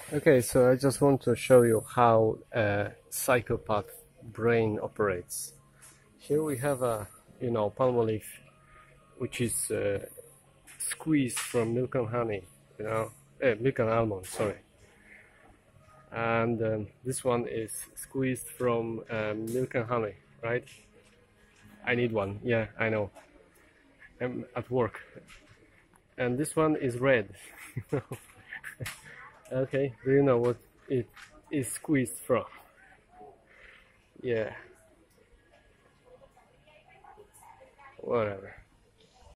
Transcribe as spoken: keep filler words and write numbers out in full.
Okay, so I just want to show you how a psychopath brain operates. Here we have a, you know, palmolive, which is uh, squeezed from milk and honey, you know, eh, milk and almond, sorry. And um, this one is squeezed from um, milk and honey, right? I need one, yeah, I know. I'm at work. And this one is red. Okay, do you know what it is squeezed from? Yeah, whatever.